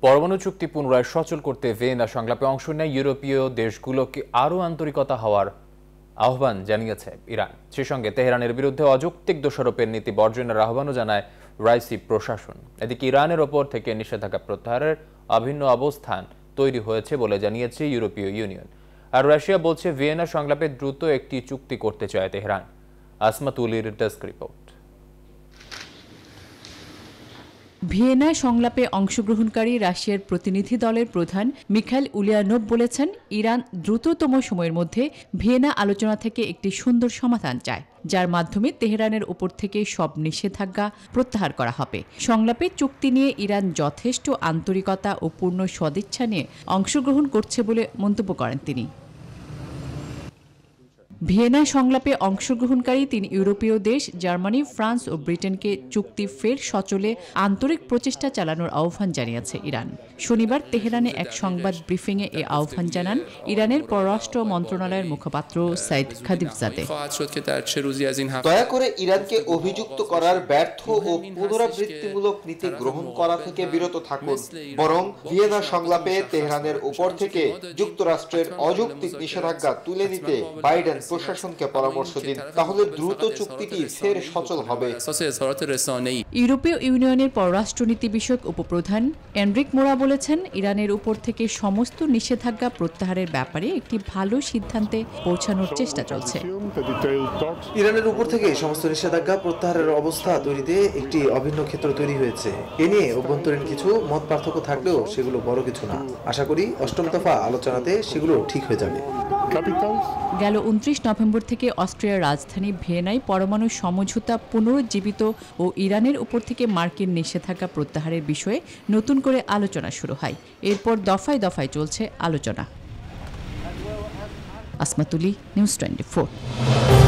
পরমাণু চুক্তি পুনরায় সচল করতে ভিয়েনা সংলাপে অংশ নেয় ইউরোপীয় দেশগুলোকে আরও আন্তরিকতা হওয়ার আহ্বান জানিয়েছে ইরান। সেই সঙ্গে তেহরানের বিরুদ্ধে অযৌক্তিক দোষারোপের নীতি বর্জনের আহ্বানও জানায় রাইসি প্রশাসন। এদিকে ইরানের ওপর থেকে নিষেধাজ্ঞা প্রত্যাহারের অভিন্ন অবস্থান তৈরি হয়েছে বলে জানিয়েছে ইউরোপীয় ইউনিয়ন। আর রাশিয়া বলছে ভিয়েনা সংলাপে দ্রুত একটি চুক্তি করতে চায় তেহরান। আসমা তুলির ডেস্ক রিপোর্ট। ভিয়েনা সংলাপে অংশগ্রহণকারী রাশিয়ার প্রতিনিধি দলের প্রধান মিখাইল উলিয়ানোভ বলেছেন, ইরান দ্রুততম সময়ের মধ্যে ভিয়েনা আলোচনা থেকে একটি সুন্দর সমাধান চায়, যার মাধ্যমে তেহরানের উপর থেকে সব নিষেধাজ্ঞা প্রত্যাহার করা হবে। সংলাপে চুক্তি নিয়ে ইরান যথেষ্ট আন্তরিকতা ও পূর্ণ সদিচ্ছা নিয়ে অংশগ্রহণ করছে বলে মন্তব্য করেন তিনি। ভিয়েনা সংলাপে অংশগ্রহণকারী ৩ ইউরোপীয় দেশ জার্মানি, ফ্রান্স ও ব্রিটেনকে চুক্তি ফের সচলে আন্তরিক প্রচেষ্টা চালানোর আহ্বান জানিয়েছে ইরান। শনিবার তেহরানে এক সংবাদ ব্রিফিংয়ে এ আহ্বান জানান ইরানের পররাষ্ট্র মন্ত্রণালয়ের মুখপাত্র সাইদ খাদিবজাদে। দয়া করে ইরানকে অভিযুক্ত করার ব্যর্থ ও পুনরাবৃত্তিমূলক নীতি গ্রহণ করা থেকে বিরত থাকুন, বরং ভিয়েনা সংলাপে তেহরানের উপর থেকে যুক্তরাষ্ট্রের অযৌক্তিক নিষেধাজ্ঞা তুলে নিতে বাইডেন প্রশাসনকে পরামর্শ দিন, তাহলে দ্রুত চুক্তিটি ফের সচল হবে। ইউরোপীয় ইউনিয়নের পররাষ্ট্রনীতি বিষয়ক উপপ্রধান এনরিক মোরা বলেছেন, ইরানের উপর থেকে সমস্ত নিষেধাজ্ঞা প্রত্যাহারের ব্যাপারে একটি ভালো সিদ্ধান্তে পৌঁছানোর চেষ্টা চলছে। ইরানের উপর থেকে সমস্ত নিষেধাজ্ঞা প্রত্যাহারের অবস্থা তৈরিতে একটি অভিন্ন ক্ষেত্র তৈরি হয়েছে। এ নিয়ে অভ্যন্তরীণ কিছু মত পার্থক্য থাকলেও সেগুলো বড় কিছু না। আশা করি ৮ম দফা আলোচনাতে সেগুলো ঠিক হয়ে যাবে। গেল ২৯ নভেম্বর থেকে অস্ট্রিয়ার রাজধানী ভিয়েনায় পরমাণু সমঝোতা পুনরুজ্জীবিত ও ইরানের উপর থেকে মার্কিন নিষেধাজ্ঞা প্রত্যাহারের বিষয়ে নতুন করে আলোচনা শুরু হয়। এরপর দফায় দফায় চলছে আলোচনা। আসমা তুলি, নিউজ 24।